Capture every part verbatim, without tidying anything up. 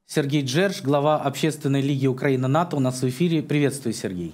Сергей Джерж, глава Общественной лиги Украина-НАТО, у нас в эфире. Приветствую, Сергей.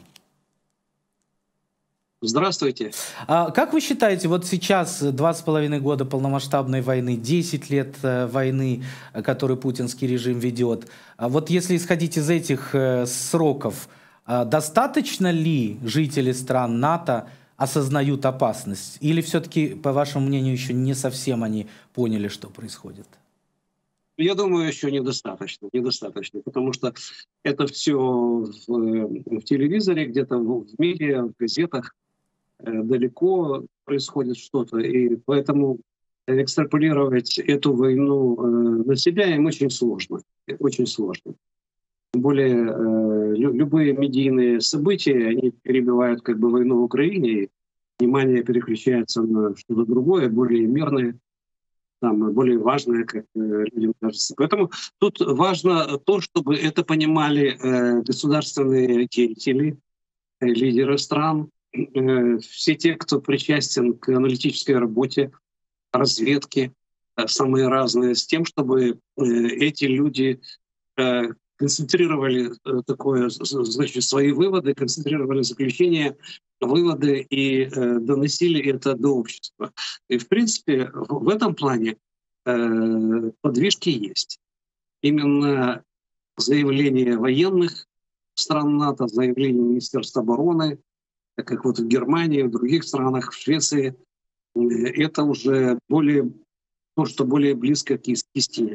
Здравствуйте. А как вы считаете, вот сейчас два с половиной года полномасштабной войны, десять лет э, войны, э, которую путинский режим ведет, а вот если исходить из этих э, сроков, э, достаточно ли жители стран НАТО осознают опасность? Или все-таки, по вашему мнению, еще не совсем они поняли, что происходит? Я думаю, еще недостаточно, недостаточно, потому что это все в, в телевизоре, где-то в, в медиа, в газетах э, далеко происходит что-то, и поэтому экстраполировать эту войну э, на себя им очень сложно, очень сложно. Тем более э, лю, любые медийные события, они перебивают как бы войну в Украине, и внимание переключается на что-то другое, более мирное. Там более важное, как э, людям кажется. Поэтому тут важно то, чтобы это понимали э, государственные деятели, э, лидеры стран, э, все те, кто причастен к аналитической работе, разведке, э, самые разные, с тем, чтобы э, эти люди э, концентрировали э, такое, значит, свои выводы, концентрировали заключения, выводы и э, доносили это до общества. И, в принципе, в, в этом плане э, подвижки есть. Именно заявление военных стран НАТО, заявление Министерства обороны, как вот в Германии, в других странах, в Швеции, э, это уже более, то, что более близко к истине.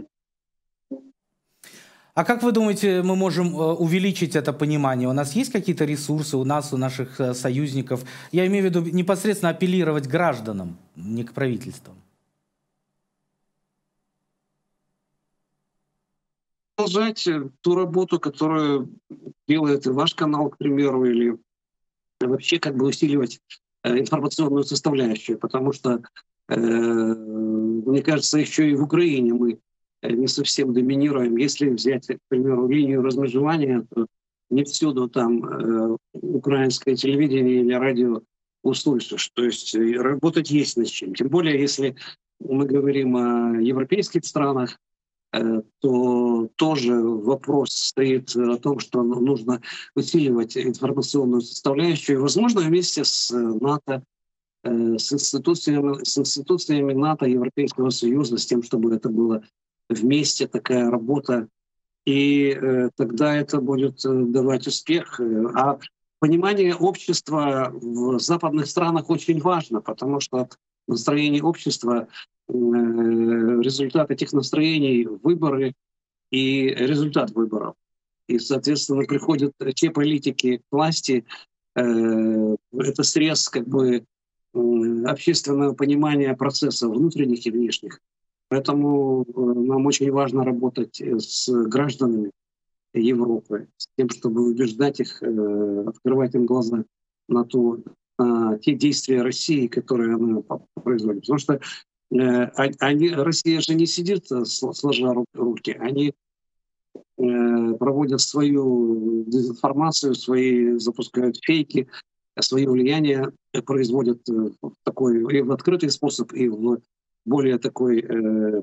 А как вы думаете, мы можем увеличить это понимание? У нас есть какие-то ресурсы, у нас, у наших союзников? Я имею в виду непосредственно апеллировать к гражданам, не к правительствам. Продолжать ту работу, которую делает и ваш канал, к примеру, или вообще как бы усиливать информационную составляющую, потому что, э, мне кажется, еще и в Украине мы не совсем доминируем. Если взять, к примеру, линию размежевания, то не всюду там э, украинское телевидение или радио услышишь. То есть работать есть над чем. Тем более, если мы говорим о европейских странах, э, то тоже вопрос стоит о том, что нужно усиливать информационную составляющую. Возможно, вместе с НАТО, э, с институциями, с институциями НАТО, Европейского Союза, с тем, чтобы это было вместе такая работа, и э, тогда это будет э, давать успех. А понимание общества в западных странах очень важно, потому что от настроения общества, э, результат этих настроений — выборы и результат выборов. И, соответственно, приходят те политики к власти, э, это срез как бы э, общественного понимания процессов внутренних и внешних. Поэтому нам очень важно работать с гражданами Европы, с тем, чтобы убеждать их, открывать им глаза на, то, на те действия России, которые она производит. Потому что они, Россия же не сидит сложа руки, они проводят свою дезинформацию, свои, запускают фейки, свое влияние производят в такой и в открытый способ, и в более такой э,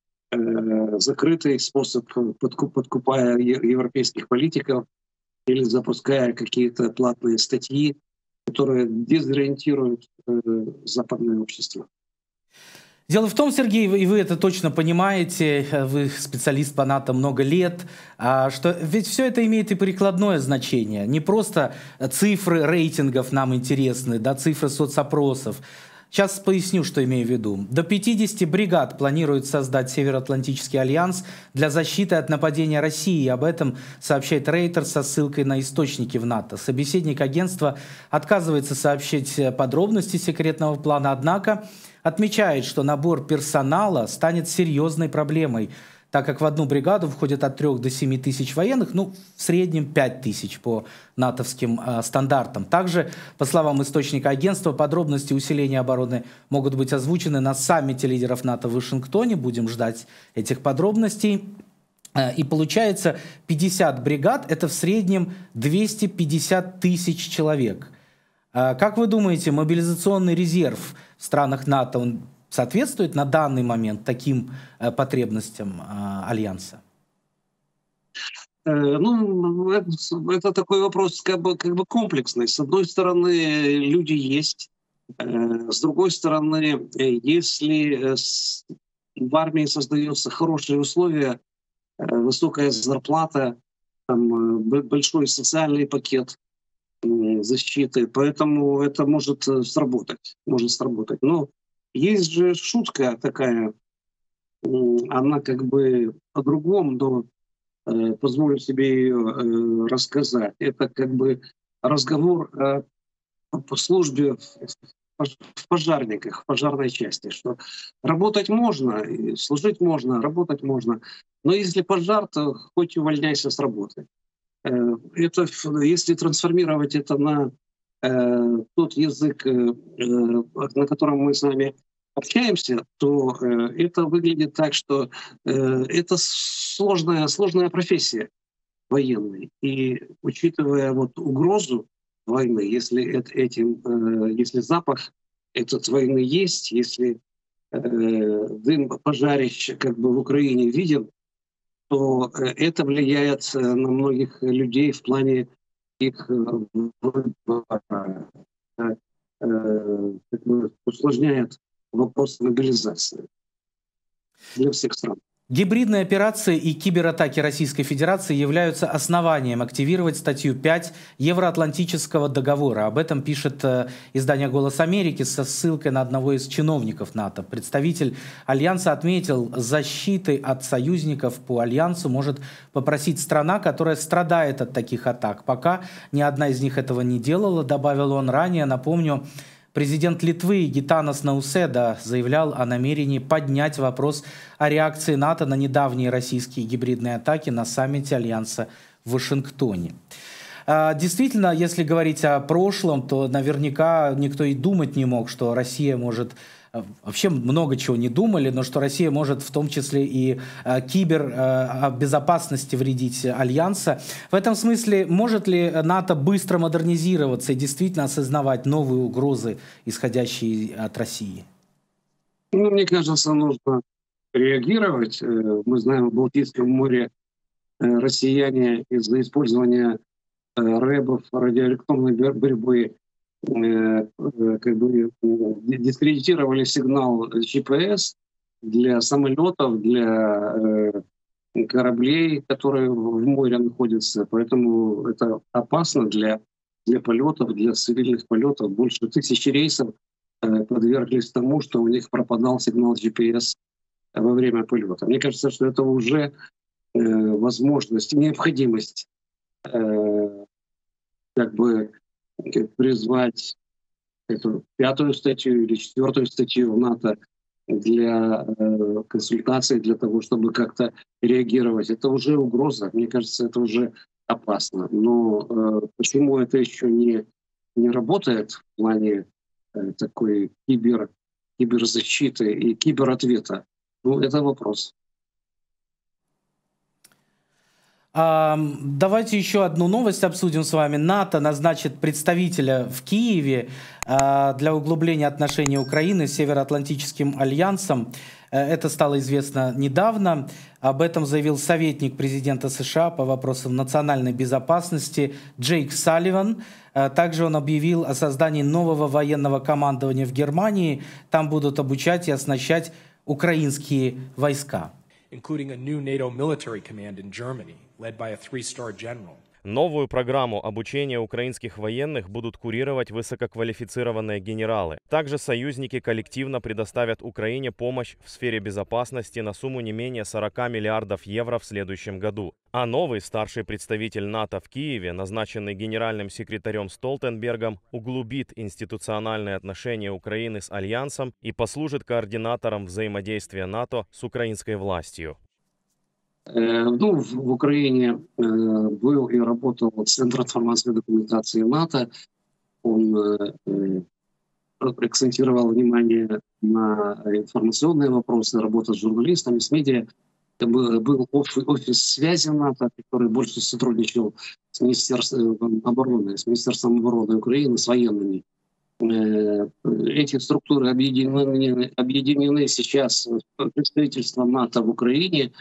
э, закрытый способ, подкуп, подкупая европейских политиков или запуская какие-то платные статьи, которые дезориентируют э, западное общество. Дело в том, Сергей, и вы это точно понимаете, вы специалист по НАТО много лет, что ведь все это имеет и прикладное значение. Не просто цифры рейтингов нам интересны, да, цифры соцопросов. Сейчас поясню, что имею в виду. До пятидесяти бригад планирует создать Североатлантический альянс для защиты от нападения России. И об этом сообщает Рейтер со ссылкой на источники в НАТО. Собеседник агентства отказывается сообщить подробности секретного плана, однако отмечает, что набор персонала станет серьезной проблемой, так как в одну бригаду входит от трёх до семи тысяч военных, ну, в среднем пять тысяч по натовским э, стандартам. Также, по словам источника агентства, подробности усиления обороны могут быть озвучены на саммите лидеров НАТО в Вашингтоне. Будем ждать этих подробностей. Э, и получается, пятьдесят бригад – это в среднем двести пятьдесят тысяч человек. Э, как вы думаете, мобилизационный резерв в странах НАТО, он соответствует на данный момент таким э, потребностям э, Альянса? Ну, это, это такой вопрос как бы, как бы комплексный. С одной стороны, люди есть. С другой стороны, если в армии создаются хорошие условия, высокая зарплата, там, большой социальный пакет защиты, поэтому это может сработать. Может сработать. Но есть же шутка такая, она как бы по-другому, но позволю себе ее рассказать. Это как бы разговор по службе в пожарниках, в пожарной части, что работать можно, служить можно, работать можно, но если пожар, то хоть увольняйся с работы. Это, если трансформировать это на э, тот язык, э, на котором мы с вами общаемся, то э, это выглядит так, что э, это сложная, сложная профессия военной. И учитывая вот угрозу войны, если это, этим, э, если запах этот войны есть, если э, дым пожарища как бы в Украине виден, то это влияет на многих людей в плане их выбора, усложняет вопрос мобилизации для всех стран. Гибридные операции и кибератаки Российской Федерации являются основанием активировать статью пять Евроатлантического договора. Об этом пишет издание «Голос Америки» со ссылкой на одного из чиновников НАТО. Представитель Альянса отметил, защиты от союзников по Альянсу может попросить страна, которая страдает от таких атак. Пока ни одна из них этого не делала, добавил он ранее. Напомню, президент Литвы Гитанас Науседа заявлял о намерении поднять вопрос о реакции НАТО на недавние российские гибридные атаки на саммите Альянса в Вашингтоне. Действительно, если говорить о прошлом, то наверняка никто и думать не мог, что Россия может... Вообще много чего не думали, но что Россия может в том числе и э, кибербезопасности э, вредить Альянса. В этом смысле может ли НАТО быстро модернизироваться и действительно осознавать новые угрозы, исходящие от России? Ну, мне кажется, нужно реагировать. Мы знаем, в Балтийском море россияне из-за использования рэбов, радиоэлектронной борьбы, как бы дискредитировали сигнал джи пи эс для самолетов, для кораблей, которые в море находятся. Поэтому это опасно для, для полетов, для цивильных полетов. Больше тысячи рейсов подверглись тому, что у них пропадал сигнал джи пи эс во время полета. Мне кажется, что это уже возможность, необходимость как бы призвать эту пятую статью или четвертую статью НАТО для э, консультаций, для того, чтобы как-то реагировать. Это уже угроза. Мне кажется, это уже опасно. Но э, почему это еще не, не работает в плане э, такой кибер, киберзащиты и кибератвета? Ну, это вопрос. Давайте еще одну новость обсудим с вами. НАТО назначит представителя в Киеве для углубления отношений Украины с Североатлантическим альянсом. Это стало известно недавно. Об этом заявил советник президента США по вопросам национальной безопасности Джейк Салливан. Также он объявил о создании нового военного командования в Германии. Там будут обучать и оснащать украинские войска. Including a new NATO military command in Germany, led by a three-star general. Новую программу обучения украинских военных будут курировать высококвалифицированные генералы. Также союзники коллективно предоставят Украине помощь в сфере безопасности на сумму не менее сорока миллиардов евро в следующем году. А новый старший представитель НАТО в Киеве, назначенный генеральным секретарем Столтенбергом, углубит институциональные отношения Украины с Альянсом и послужит координатором взаимодействия НАТО с украинской властью. Ну, в, в Украине э, был и работал Центр информационной документации НАТО. Он э, акцентировал внимание на информационные вопросы, работа с журналистами, с медиа. Это был, был офис, офис связи НАТО, который больше сотрудничал с Министерством обороны, с Министерством обороны Украины, с военными. Э, эти структуры объединены, объединены сейчас в представительство НАТО в Украине.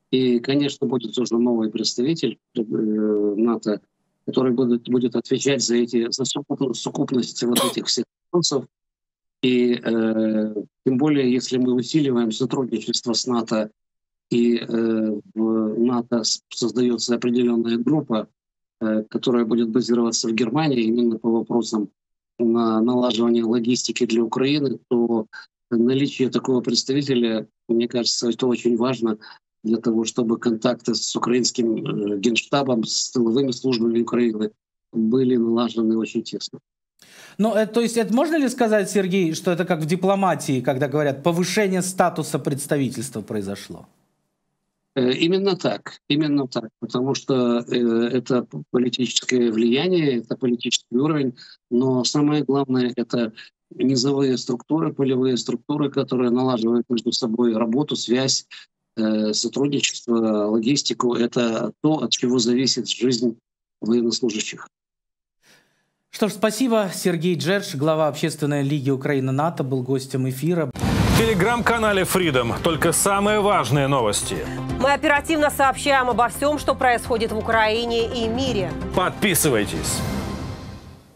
И, конечно, будет уже новый представитель э, НАТО, который будет, будет отвечать за, эти, за совокупность вот этих всех вопросов. И э, тем более, если мы усиливаем сотрудничество с НАТО, и э, в НАТО создается определенная группа, э, которая будет базироваться в Германии именно по вопросам на налаживания логистики для Украины, то наличие такого представителя, мне кажется, это очень важно для того, чтобы контакты с украинским генштабом, с тыловыми службами Украины были налажены очень тесно. Ну, это, то есть, это можно ли сказать, Сергей, что это как в дипломатии, когда говорят, повышение статуса представительства произошло? Именно так, именно так, потому что э, это политическое влияние, это политический уровень, но самое главное — это низовые структуры, полевые структуры, которые налаживают между собой работу, связь, э, сотрудничество, логистику. Это то, от чего зависит жизнь военнослужащих. Что ж, спасибо. Сергей Джердж, глава Общественной лиги Украина-НАТО, был гостем эфира. В телеграм-канале Freedom только самые важные новости. Мы оперативно сообщаем обо всем, что происходит в Украине и мире. Подписывайтесь.